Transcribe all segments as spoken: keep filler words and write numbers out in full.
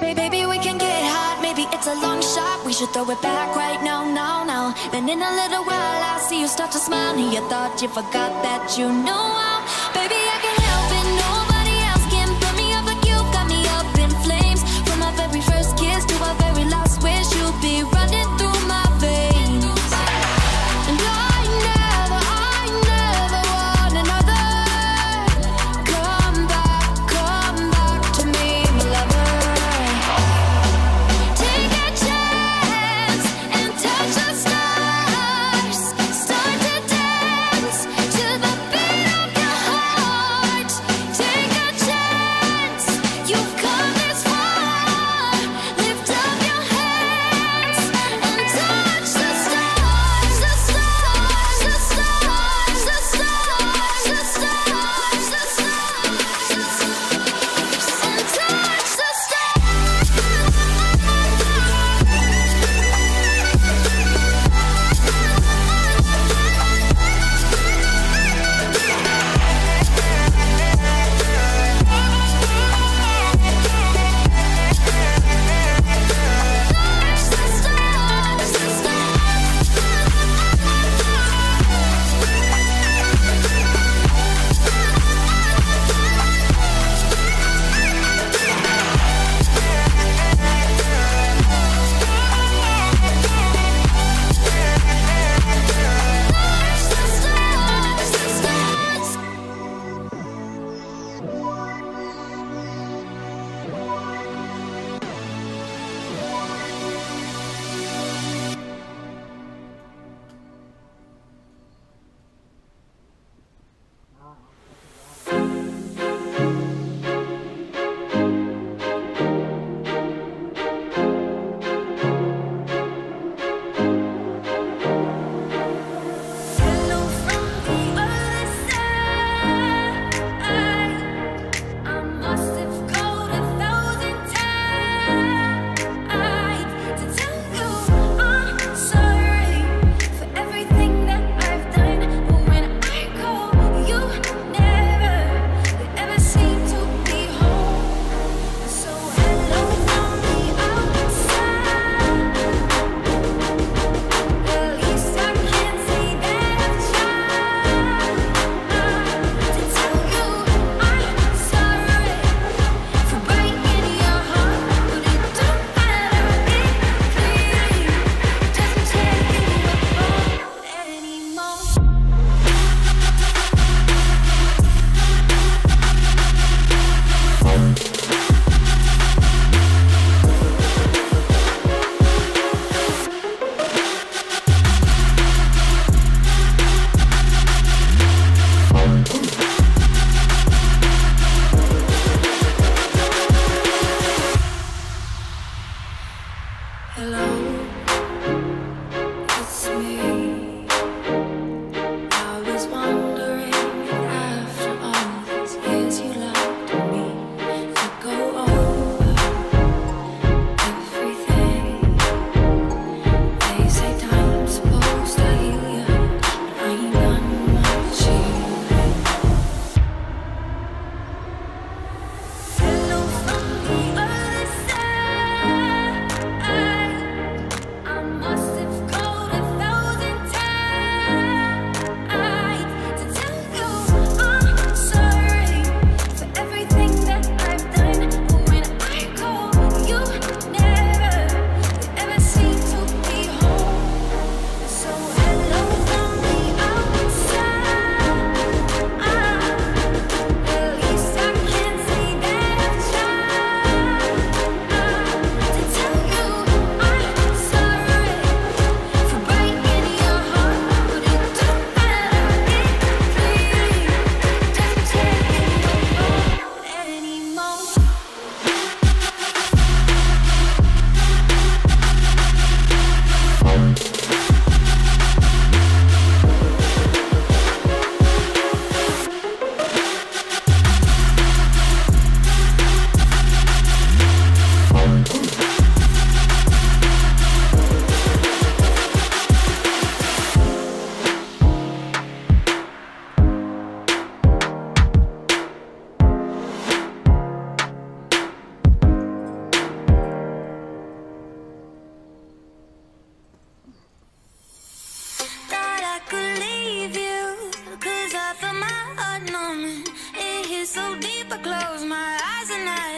Baby, we can get hot, maybe it's a long shot. We should throw it back right now, now, now. Then in a little while I'll see you start to smile. And you thought you forgot that you know how. Baby, I can't help it, nobody else can burn me up like you got me up in flames. From our very first kiss to our very last wish, you'll be running through my veins. And I never, I never want another. Come back, come back to me, my lover. Take a chance and touch the stars. Start to dance to the beat of your heart.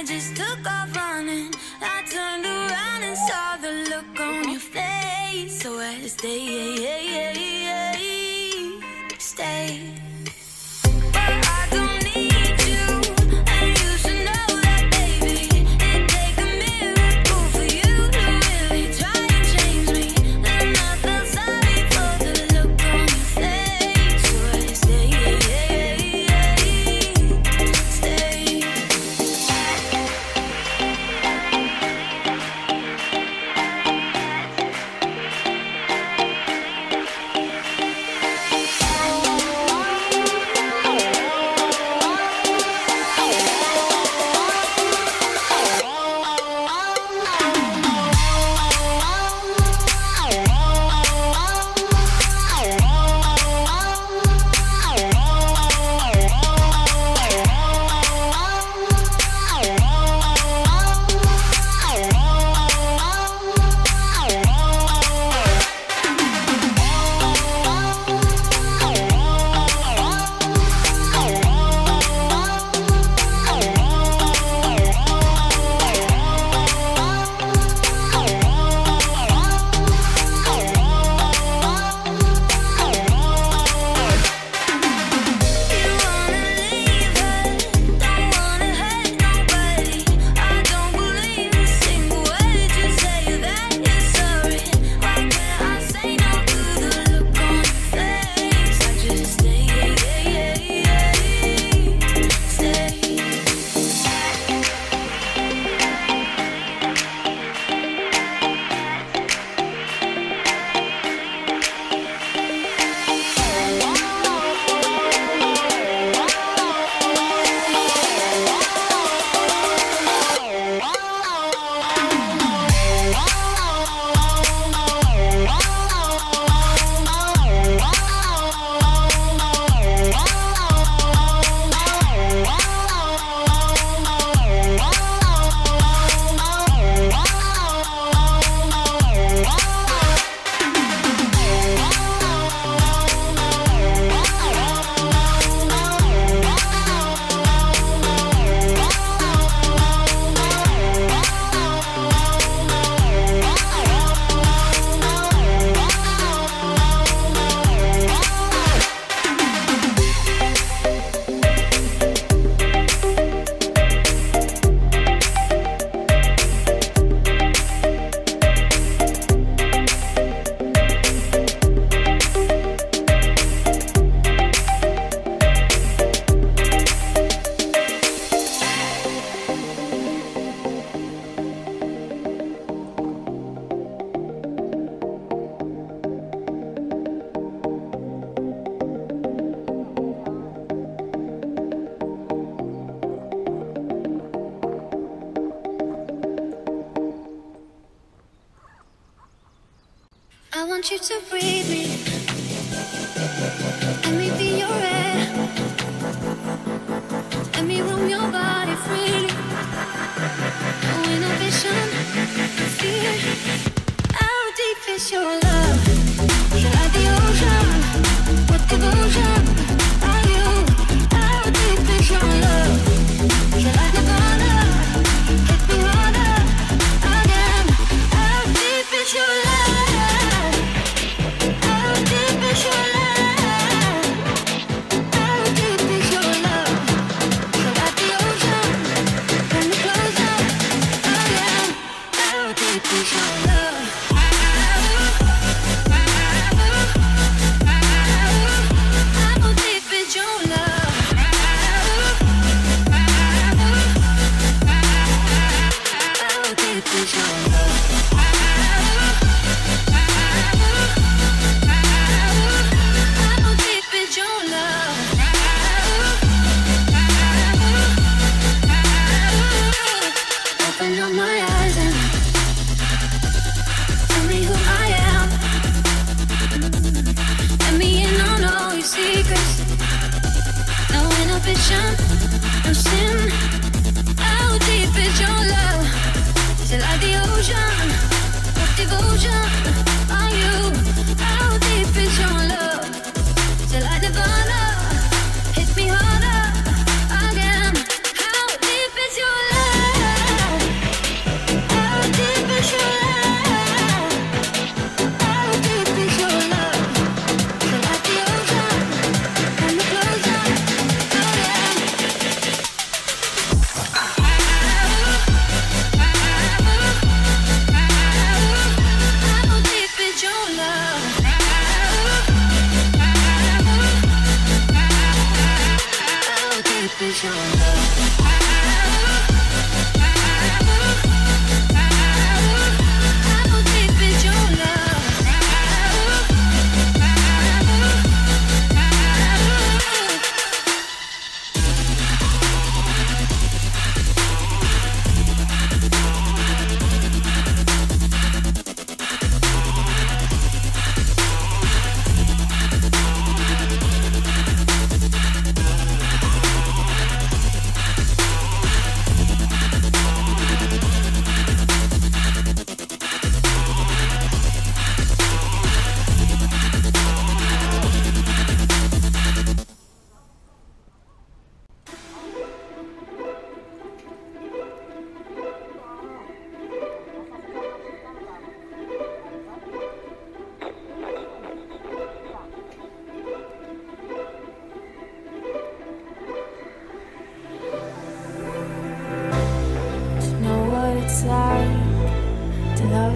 I just took off running. I turned around and saw the look on your face. So I stay, stay. But I don't need you, and you should know that, baby. It'd take a miracle for you to really try and change me. And I felt sorry for the look on your face. So I stay, stay. I want you to breathe me, let me be your air, let me roam your body freely, no inhibition, no fear. How deep is your love? You're like the ocean, with devotion. Are you? How deep is your love? You're like Nirvana, hit me harder again. How deep is your love?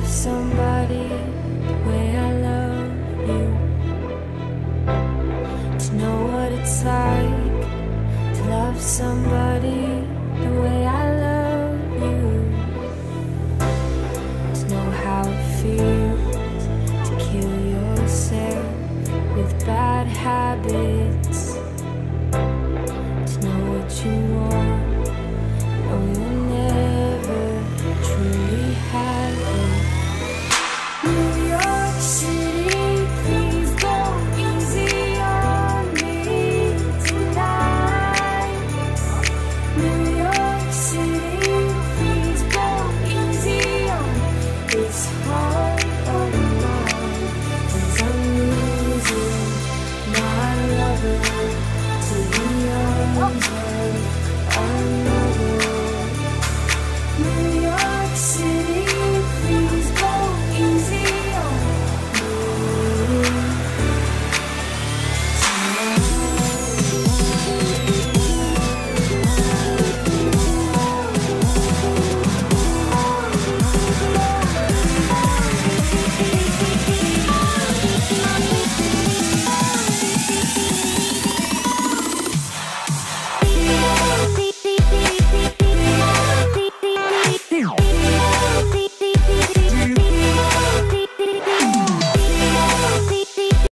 somebody the way